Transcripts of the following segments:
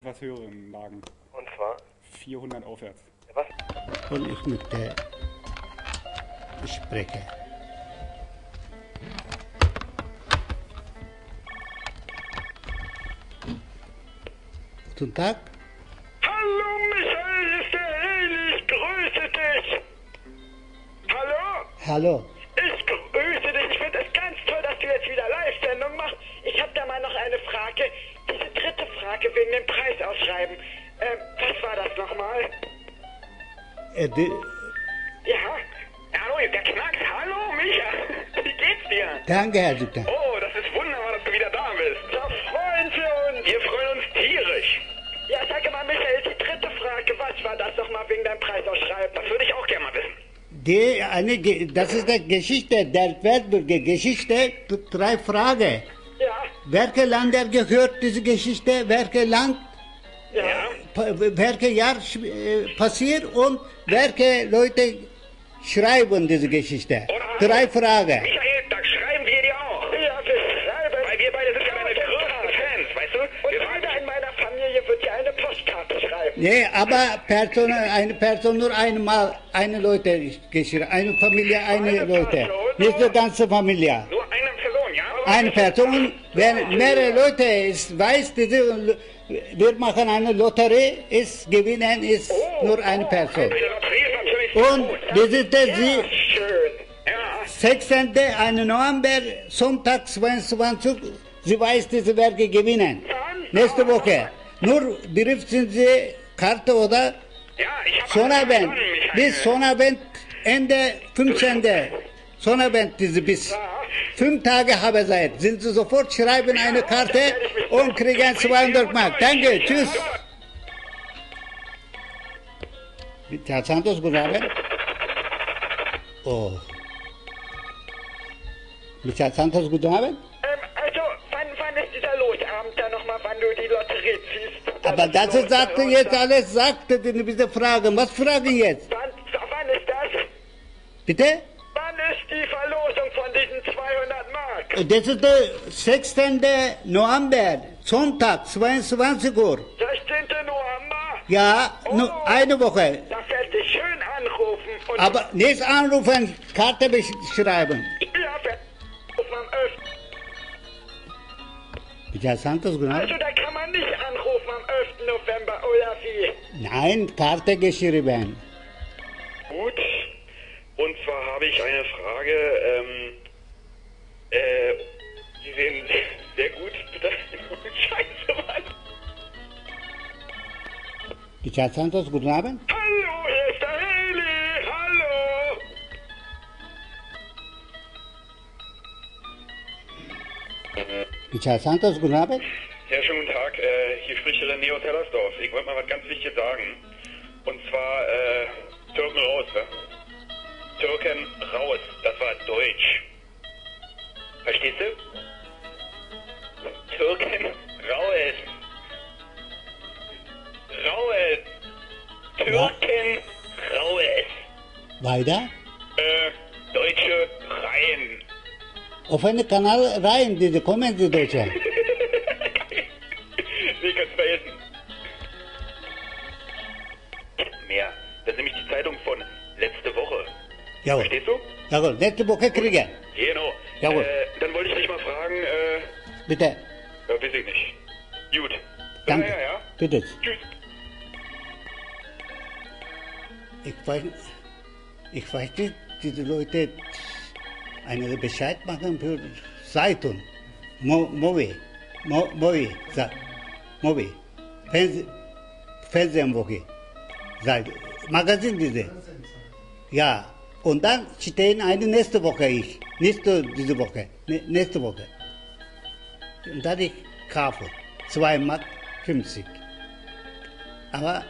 Was höheren Lagen. Und zwar? 400 aufwärts. Ja, was? Und ich mit der spreche. Guten Tag. Hallo Michael, hier ist der Eli, ich grüße dich. Hallo? Hallo. Ich grüße dich, ich finde es ganz toll, dass du jetzt wieder Live-Sendung machst. Ich habe da mal noch eine Frage, diese dritte Frage wegen dem Preisausschreiben. Was war das nochmal? Ja, hallo, der Knacks, hallo Micha, wie geht's dir? Danke, Herr Sütter. Oh, das ist wunderbar, dass du wieder da bist. Da freuen wir uns. Wir freuen uns tierisch. Ja, sag mal, Michael, die dritte Frage, was war das nochmal wegen deinem Preisausschreiben? Das würde ich auch gerne mal wissen. Das ist die Geschichte, der Weltbürger Geschichte, 3 Fragen. Ja, Welche Länder gehört diese Geschichte, welche Land, ja. welche Jahr passiert und welche Leute schreiben diese Geschichte. 3 Fragen. Michael, da schreiben wir dir auch. Ja, wir schreiben. Weil wir beide sind ja deine größten Fans, weißt du? Und jeder in meiner Familie wird dir eine Postkarte schreiben. Nee, aber eine Person nur einmal, eine Leute geschrieben, eine Familie, eine Leute. Nicht die ganze Familie. Nur eine Person, ja? Eine Person, wenn mehrere Leute ist, weiß, wir machen eine Lotterie, ist gewinnen ist nur eine Person. Eine Lotterie ist natürlich Und gut. das ist der Ja, schön. Ja. 16. November, Sonntag 22, sie weiß, diese Werke gewinnen. Nächste Woche. Nur berufen sie Karte oder Ja, ich habe Sonnabend. Bis Sonnabend, Ende 15. Sonnabend, bis 5 Tage habe Zeit. Sind sie sofort schreiben eine Karte und kriegen 200 Mark. Danke, tschüss. Mit Herr Santos, guten Abend. Oh. Mit Herr Santos, guten Abend. Also, wann ist dieser Losabend da nochmal, wann du die Lotterie ziehst? Aber das ist, sagte jetzt alles, sagte diese Frage. Was fragen jetzt? Wann ist das? Bitte? Wann ist die Verlosung von diesen 200 Mark? Das ist der 16. November, Sonntag, 22 Uhr. 16. November? Ja, nur eine Woche. Da fällt dich schön anrufen. Und Aber nicht anrufen, Karte schreiben. ja, anrufen am 11. Ja, Santos, genau. Also da kann man nicht anrufen am 11. November, oder wie? Nein, Karte geschrieben. Gut. Und zwar habe ich eine Frage, Sie sehen sehr gut, bitte. Scheiße, Mann. Ja, Santos, guten Abend. Hallo, hier ist der Heli, hallo. Ja, Santos, guten Abend. Ja, schönen guten Tag. Hier spricht René aus Hellersdorf. Ich wollte mal was ganz Wichtiges sagen. Und zwar, Türken raus, ne? Türken raus. Das war Deutsch. Verstehst du? Türken raus. Raus. Türken raus. Weiter. Deutsche rein. Auf einen Kanal rein, diese kommen die Deutschen. Nee, kannst vergessen. Mehr. Das ist nämlich die Zeitung von letzte Woche. Jawohl. Verstehst du? Jawohl, nächste Woche kriegen. Genau. Jawohl. Dann wollte ich dich mal fragen, Bitte. ja, weiß ich nicht. Gut. Danke. Ja. Bitte. Tschüss. Ich weiß nicht, diese Leute einen Bescheid machen für Zeitung, Movi, Fernsehwoche, Magazin diese. Ja, und dann stehen eine nächste Woche ich, nicht diese Woche, nächste Woche. Und dann ich kaufe, 2,50 Mark. Aber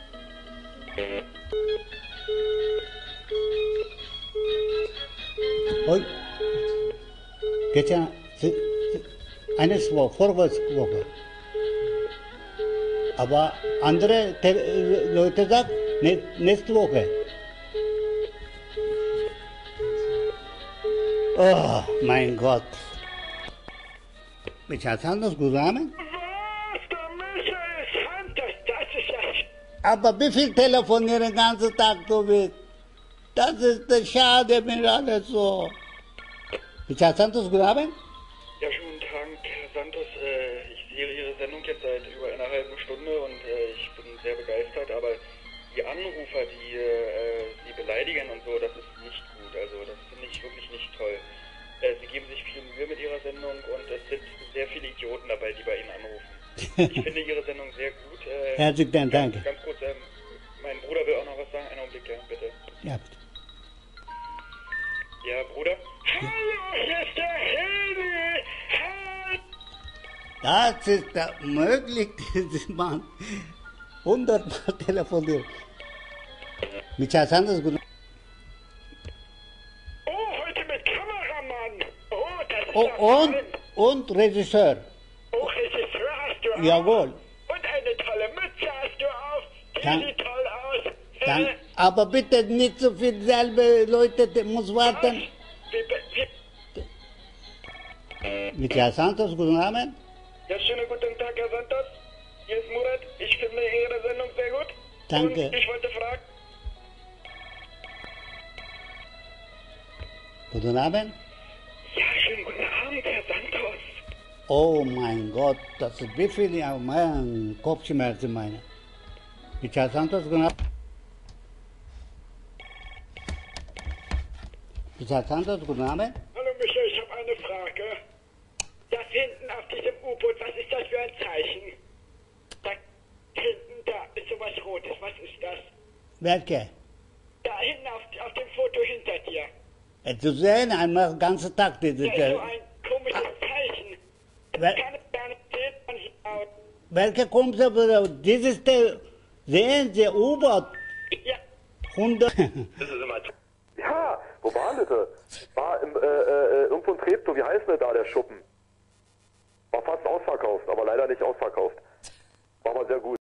heute, eine Vorwärtswoche. Aber andere Leute sagen, nächste Woche. Oh, mein Gott. Mit Santos, guten Abend. Was? Der Michael Santos Aber wie viel telefonieren den ganzen Tag du bist? Das ist schade, mir alles so. Strichael Santos, guten Abend. Ja, schönen Tag, Herr Santos. Ich sehe Ihre Sendung jetzt seit über einer halben Stunde und ich bin sehr begeistert, aber die Anrufer, die Sie beleidigen und so, das ist nicht gut. Also das finde ich wirklich nicht toll. Sie geben sich viel Mühe mit Ihrer Sendung und es sind sehr viele Idioten dabei, die bei Ihnen anrufen. Ich finde Ihre Sendung sehr gut. Herzlichen Dank. Ganz kurz, mein Bruder will auch noch was sagen. Einen Augenblick, ja, bitte. Ja, bitte. Ja, Bruder? Hallo, hier ist der Heli! Hi! Das ist möglich, dass man 100-mal telefoniert. Strichael Santos, guten Abend. Oh, heute mit Kameramann! Oh, das ist ja fein. Und Regisseur. Oh, Regisseur hast du auch? Jawohl. Und eine tolle Mütze hast du auf. Die Dank- sieht toll aus. Dann, aber bitte nicht so viel selbe Leute, der muss warten. Strichael Santos, guten Abend. Ja, schönen guten Tag, Herr Santos. Hier ist Murat. Ich finde Ihre Sendung sehr gut. Danke. Und ich wollte fragen. Guten Abend. Ja, schönen guten Abend, Herr Santos. Oh mein Gott, das ist wie viel ja, mein Kopfschmerzen meine. Strichael Santos, guten Abend. Strichael Santos, guten Abend. Hallo Michael, ich habe eine Frage. Das hinten auf diesem U-Boot, was ist das für ein Zeichen? Da hinten, da ist sowas Rotes, was ist das? Welche? Da hinten auf dem Foto hinter dir. Zu sehen, einmal den ganzen Tag diese. Da ist so ein komisches Zeichen. Wel- Kann es gar nicht sehen von hier aus. Welche kommt aber dieses der, sehen Sie, U-Boot, Ja, 100. Ja, wo war denn das? War irgendwo in Treptow, wie heißt denn da der Schuppen? War fast ausverkauft, aber leider nicht ausverkauft. War aber sehr gut.